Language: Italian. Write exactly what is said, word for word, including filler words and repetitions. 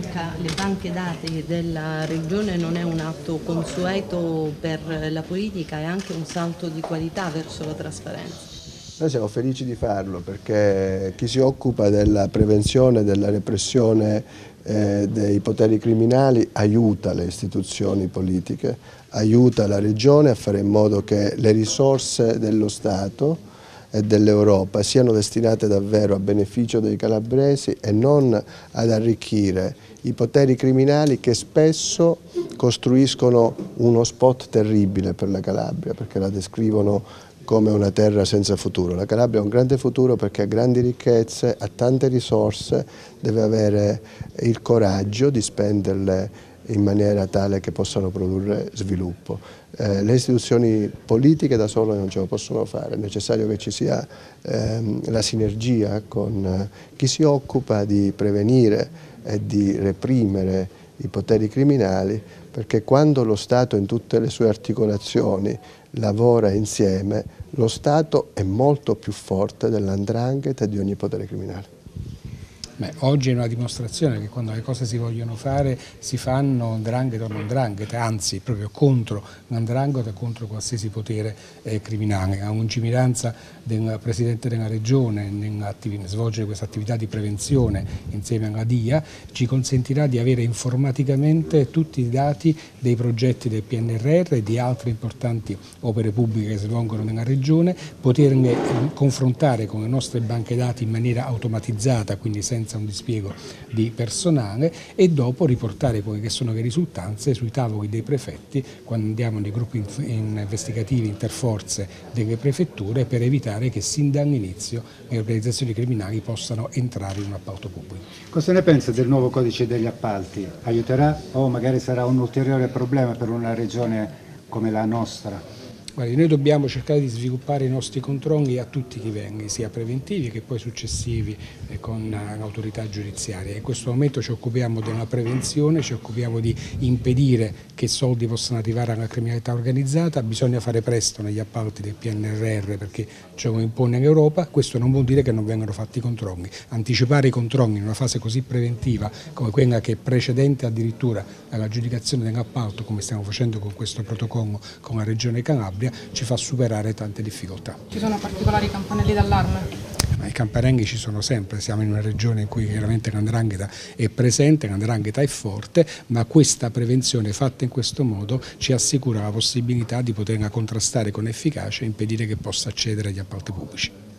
banca, le banche dati della Regione non è un atto consueto per la politica, è anche un salto di qualità verso la trasparenza. Noi siamo felici di farlo perché chi si occupa della prevenzione e della repressione eh, dei poteri criminali aiuta le istituzioni politiche, aiuta la Regione a fare in modo che le risorse dello Stato e dell'Europa siano destinate davvero a beneficio dei calabresi e non ad arricchire i poteri criminali che spesso costruiscono uno spot terribile per la Calabria, perché la descrivono come una terra senza futuro. La Calabria ha un grande futuro perché ha grandi ricchezze, ha tante risorse, deve avere il coraggio di spenderle in maniera tale che possano produrre sviluppo. Eh, le istituzioni politiche da sole non ce lo possono fare, è necessario che ci sia ehm, la sinergia con eh, chi si occupa di prevenire e di reprimere i poteri criminali, perché quando lo Stato in tutte le sue articolazioni lavora insieme, lo Stato è molto più forte dell'andrangheta e di ogni potere criminale. Beh, oggi è una dimostrazione che quando le cose si vogliono fare si fanno 'ndrangheta o non 'ndrangheta, anzi proprio contro l'andrangheta, contro qualsiasi potere eh, criminale. La lungimiranza del Presidente della Regione nel svolgere questa attività di prevenzione insieme alla D I A ci consentirà di avere informaticamente tutti i dati dei progetti del P N R R e di altre importanti opere pubbliche che si svolgono nella Regione, poterle eh, confrontare con le nostre banche dati in maniera automatizzata, quindi senza un dispiego di personale, e dopo riportare quelle che sono le risultanze sui tavoli dei prefetti quando andiamo nei gruppi investigativi interforze delle prefetture, per evitare che sin dall'inizio le organizzazioni criminali possano entrare in un appalto pubblico. Cosa ne pensa del nuovo codice degli appalti? Aiuterà o magari sarà un ulteriore problema per una regione come la nostra? Guardi, noi dobbiamo cercare di sviluppare i nostri controlli a tutti i livelli, sia preventivi che poi successivi eh, con l'autorità giudiziaria. In questo momento ci occupiamo della prevenzione, ci occupiamo di impedire che soldi possano arrivare alla criminalità organizzata. Bisogna fare presto negli appalti del P N R R perché ce lo impone l'Europa. Questo non vuol dire che non vengano fatti i controlli. Anticipare i controlli in una fase così preventiva come quella che è precedente addirittura all'aggiudicazione dell'appalto, come stiamo facendo con questo protocollo con la Regione Calabria, ci fa superare tante difficoltà. Ci sono particolari campanelli d'allarme? Ma i campanelli ci sono sempre, siamo in una regione in cui chiaramente l'andrangheta è presente, l'andrangheta è forte, ma questa prevenzione fatta in questo modo ci assicura la possibilità di poterla contrastare con efficacia e impedire che possa accedere agli appalti pubblici.